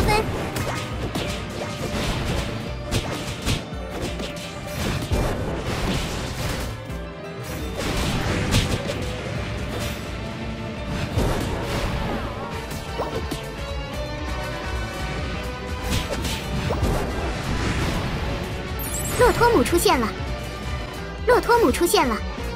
分。洛托姆出现了，洛托姆出现了。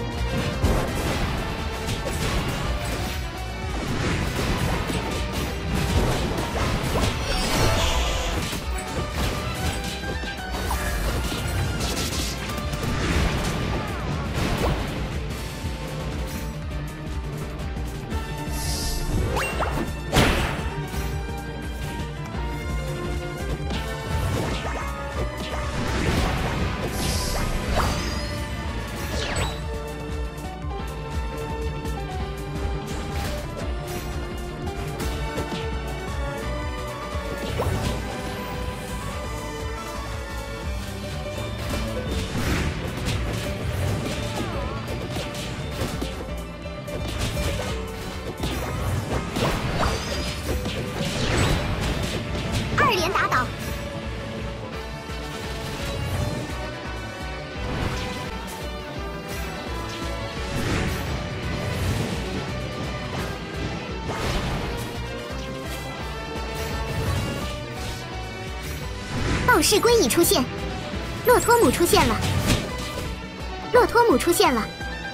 2连打倒。 暴噬龟已出现，洛托姆出现了，洛托姆出现了。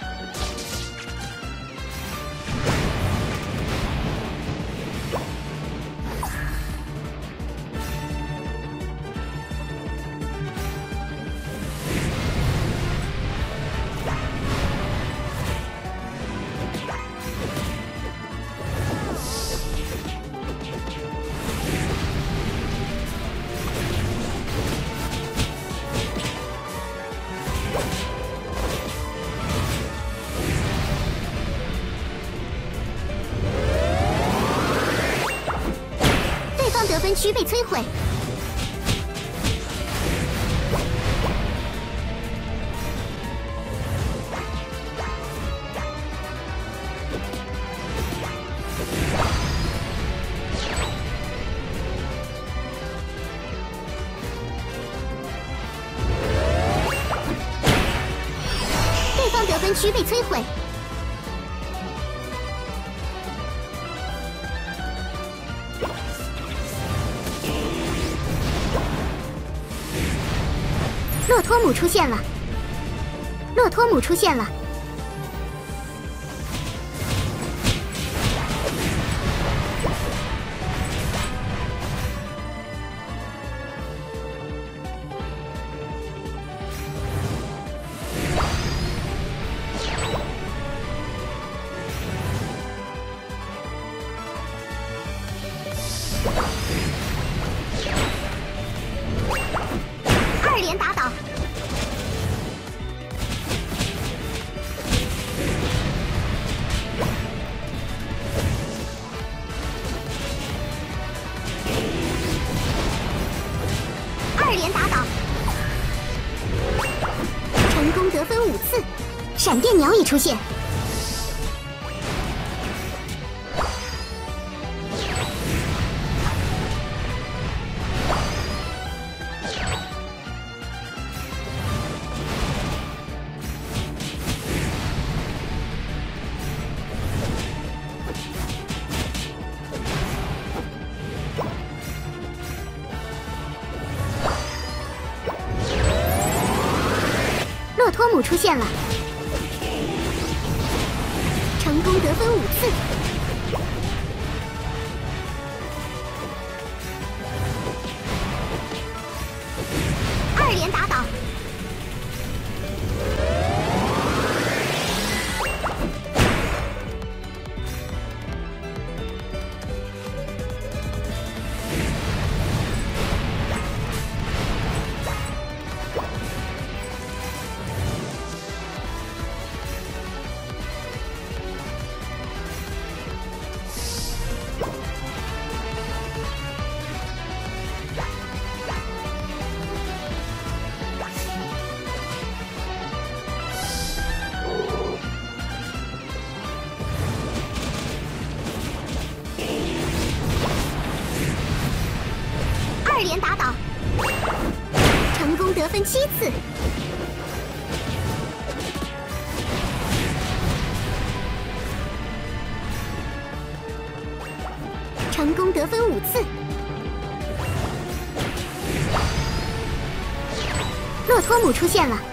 得分区被摧毁，对方得分区被摧毁。 洛托姆出现了，洛托姆出现了。2连打倒。 2连打倒，成功得分5次，闪电鸟已出现。洛托姆出现了，成功得分5次。2连打倒， 2连打倒，成功得分7次。成功得分5次。洛托姆出现了。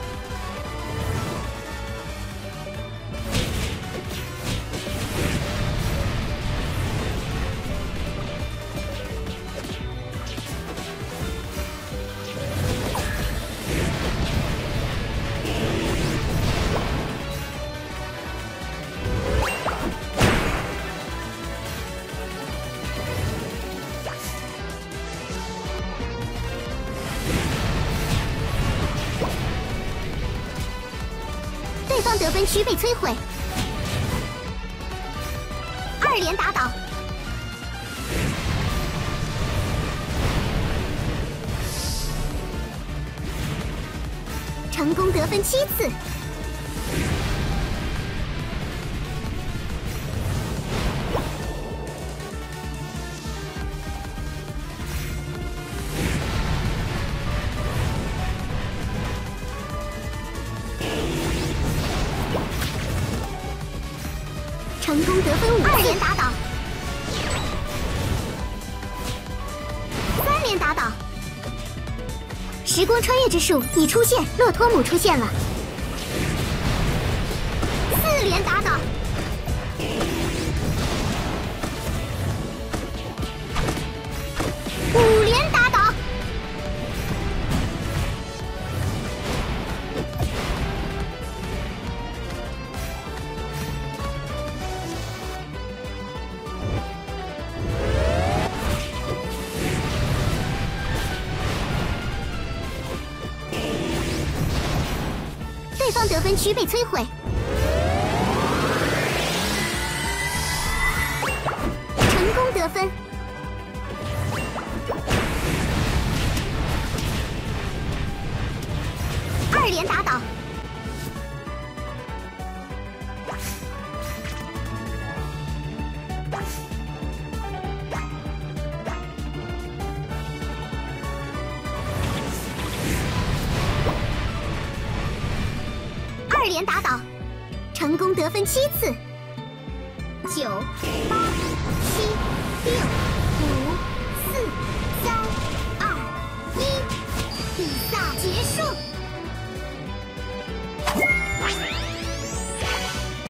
对方得分区被摧毁，2连打倒，成功得分7次。成功得分5次，2连打倒，3连打倒。时光穿越之术已出现，洛托姆出现了，4连打倒，5连打倒。对方得分区被摧毁，成功得分。2连打倒，2连打倒，成功得分7次。9、8、7、6。